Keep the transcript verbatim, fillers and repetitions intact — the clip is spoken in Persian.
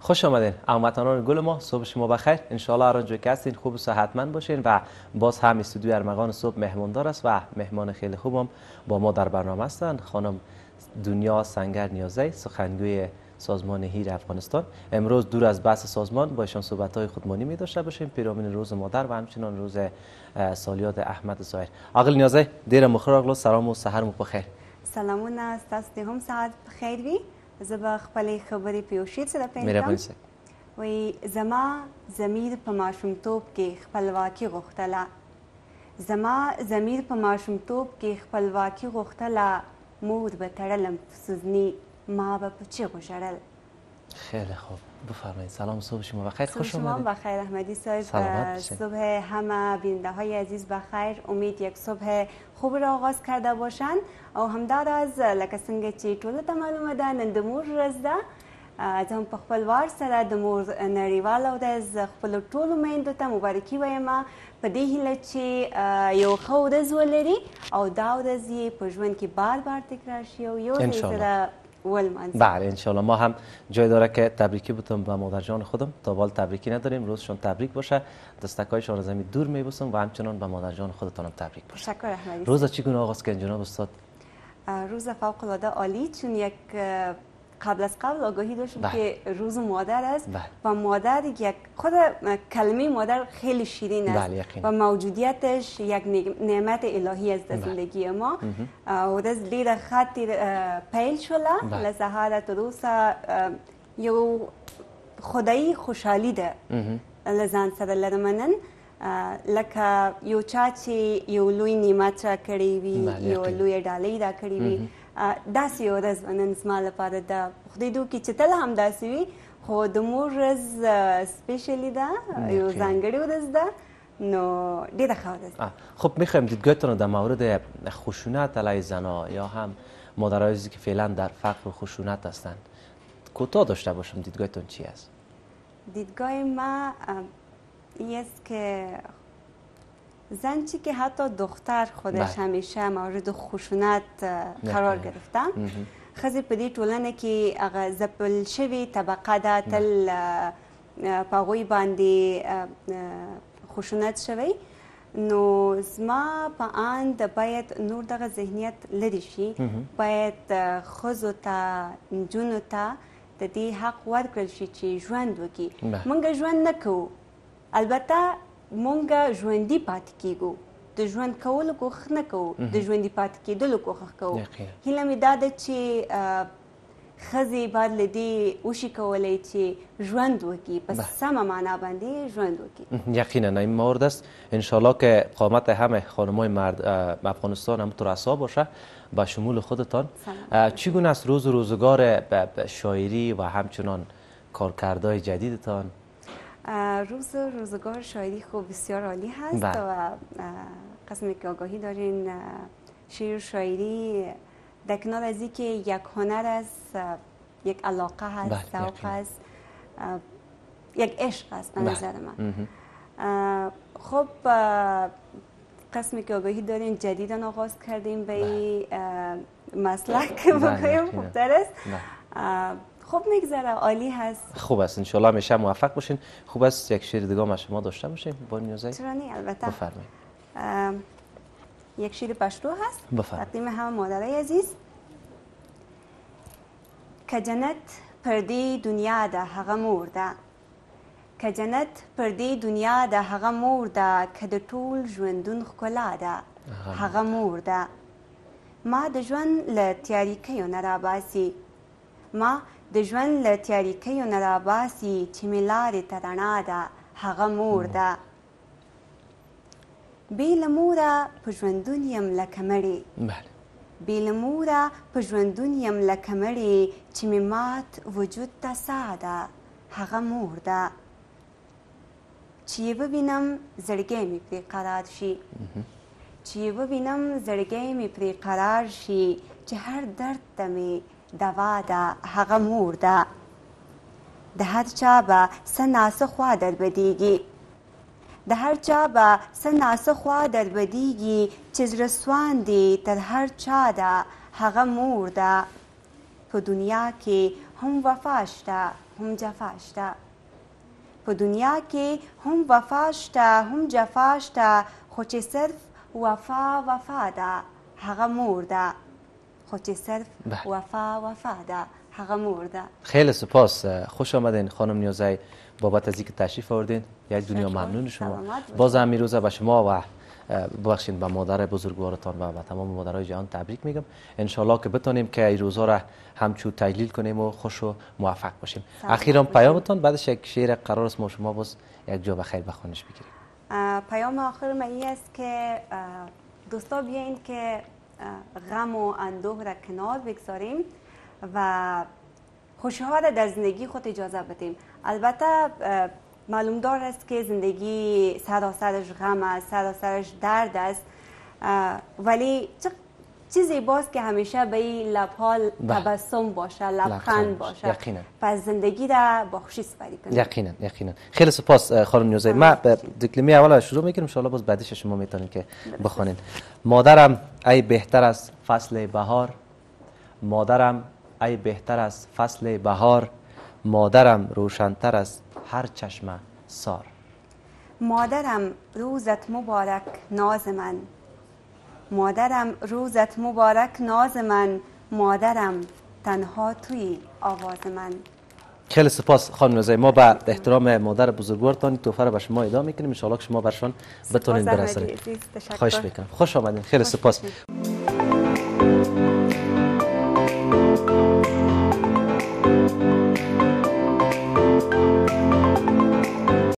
خوش آمدین هموطنان گل ما، صبح شما بخیر. انشالله هر آنجا که هستین خوب و صحتمند باشین و باز هم استودیوی ارمغان صبح مهماندار است و مهمان خیلی خوبم با ما در برنامه هستند خانم دنیا سنگر نیازی، سخنگوی سازمان هیر افغانستان. امروز دور از بحث سازمان با ایشان صحبت‌های خودمانی می داشته باشیم پیرامون روز مادر و همچنین روز سالیاد احمد ظاهر. آقل نیازی دیر مخیر اغلو سلام و سحر مو بخیر. سلامونه ستاسو ته هم ساعت بخیر وي. زه به خپلې خبرې په یو شعر سره پیل مهرباني کړم. وایي زما ضمیر په ماشومتوب کې خپلواکي غوښتله، زما ضمیر په ماشومتوب کې خپلواکي غوښتله، مور به تړلم په سوزني ما به په چیغو ژړل. خیلی خوب، بفرمایید. سلام صبح شما بخیر. خوش آمدید. شما بخیر احمدی صاحب. صبح همه بیننده های عزیز بخیر. امید یک صبح خوب را آغاز کرده باشند او همداراز لکه څنګه چې ټولو ته معلومه ده نن د مور ورځ ده. زه هم په خپل وار سره د مور نړیواله ورځ خپلو ټولو میندو ته مبارکي وایم په دې هیله چې یو ښه ورځ ولري او دا ورځ یې په ژوند کې بار بار تکرار شي او یو ځای سره بله انشالله. ما هم جای داره که تبریکی بتم به مادر جان خودم، تا بال تبریکی نداریم، روزشون تبریک باشه، دستکایشان از زمین دور میبوسم و همچنان به مادر جان خودتانم تبریک باشه. تشکر احمدی. روز چگونه آغاز کردین جناب استاد؟ روز فوق العاده عالی، چون یک قبل از قبل آگاهی داشتم که روز مادر است و مادر یک خود کلمه مادر خیلی شیرین است و موجودیتش یک نعمت الهی است در زندگی ما. و دز ډیره خاطر پیل شوله له سهاره تر اوسه یو خدایي خوشحالي ده له ځان سره لرم نن، لکه یو چا چې یو لوی نعمت را کړی وي، یو لوی ډالۍ را کړې وي، داسې یو ورځ نن زما لپاره ده. خدای دې وکړي چې تل هم داسې وي، خو د مور ورځ سپیشلی ده، یو ځانګړې ورځ ده، نو ډېره ښه ورځ ده. خب میخوایم دیدگاهتون رو در مورد خشونت علیه زنها یا هم مادرایی که فعلا در فقر و خشونت هستند کوتاه داشته باشم، دیدگاهتون چی است؟ دیدگاه ما این است که زن چی که حتی دختر خودش همیشه مورد خشونت قرار گرفته، ښځې په دې ټولنه کې هغه ځپل شوې طبقه ده، تل په هغوی باندې خشونت شوی. نو زما په اند باید نور دغه ذهنیت لرې شي، باید ښځو ته نجونو ته د دې حق ورکړل شي چې ژوند وکړي. موږ ژوند نه کوو، البته مونږ ژوندي پاتې کیږو، د ژوند کولو کوښښ نه کوو، د ژوندي پاتې کېدلو کوښښ کوو. هیله مې دا ده چې ښځې باید له دې وشي کولی چې ژوند وکړي، په سمه معنا باندې ژوند وکړي. یقینا این مورد است. انشالله که قامت همه خانم‌های مرد افغانستان همونطور عصا باشه با شمول خودتان. چگونه است روز روزگار شاعری و همچنان کارکردهای جدیدتان؟ روز روزگار شاعری خوب بسیار عالی هست و قسمی که آگاهی دارین شعر و شاعری در کنار از اینکه یک هنر است، یک علاقه هست، ذوق هست، یک عشق است به نظر من. خب قسمی که آگاهی دارین جدیداً آغاز کردیم به این مسلک بگویم خوبتر است. خوب میگذره، عالی هست. خوب است، انشالله همیشه موفق باشین. خوب است یک شعر دیگه ما شما داشته باشین با نیازی؟ چرا نه، البته. بفرمایید. یک شعر پشتو هست بفرمایید. تقدیم همه مادرای عزیز. که جنت پردې دنیا ده هغه مور ده، که جنت پردې دنیا ده هغه مور ده، که د ټول ژوندون ښکلا ده هغه مور ده. ما د ژوند له تیاریکیو نه راباسي، ما د ژوند له تیاریکیو نه راباسي، چې مې لارې ته رڼا ده هغه مور ده. بې له موره په ژوندون یم لکه مړې، بې له موره په ژوندون یم لکه مړې، چې مې مات وجود ته ساه ده هغه مور ده. چې یې ووینم زړګی مې پرې قرار شي، چې یې ووینم زړګی مې پرې قرار شي، چې هر درد ته مې دوا ده هغه مور ده. د هر چا به څه ناڅه خوا در بدیږي، د هر چا به څه ناڅه خوا در بدیږي، چې زړه سواندې تر هر چا ده هغه مور ده. په دنیا کې هم وفاشته هم جفاشته. په دنیا کې هم وفاشته هم جفاشته، خو چې صرف وفا وفا ده هغه مور ده. خو چې صرف وفا وفا ده هغه مور ده. خیلی سپاس، خوش آمدین خانم نیازی، بابت از اینکه تشریف آوردین. یک دنیا ممنون شما. باز هم این روزا به شما و ببخشید به مادر بزرگوارتان و به تمام مادرای جهان تبریک میگم. ان شاءالله که بتونیم که این روزا را همچون تجلیل کنیم و خوش و موفق باشیم. اخیرا پیامتان، بعدش یک شعر قرار است ما شما باز یک جا بخیر بخوانش بگیریم. پیام آخر من این است که دوستا بیاین که غم و اندوه را کنار بگذاریم و خوشحال در زندگی خود اجازه بدیم. البته معلوم دار است که زندگی سراسرش غم است، سراسرش درد است، ولی چیزی باز که همیشه به این لبها تبسم باشه، لبخند باشه. یقینا. پس زندگی را با خوشی سپری کنیم. یقینا یقینا. خیلی سپاس خانم نیازی. ما دکلمه اول شروع میکنیم، ان شاء الله باز بعدش شما میتونین که بخونین. مادرم ای بهتر از فصل بهار، مادرم ای بهتر از فصل بهار، مادرم روشن‌تر از هر چشمه سار. مادرم روزت مبارک ناز من، مادرم روزت مبارک ناز من، مادرم تنها توی آواز من. خیلی سپاس خانم نیازی. ما به احترام مادر بزرگوارتان تحفه را به شما اهدا میکنیم، ان شاء الله که شما برشان بتونین برسونید. خواهش میکنم. خوش آمدین. خیلی سپاس.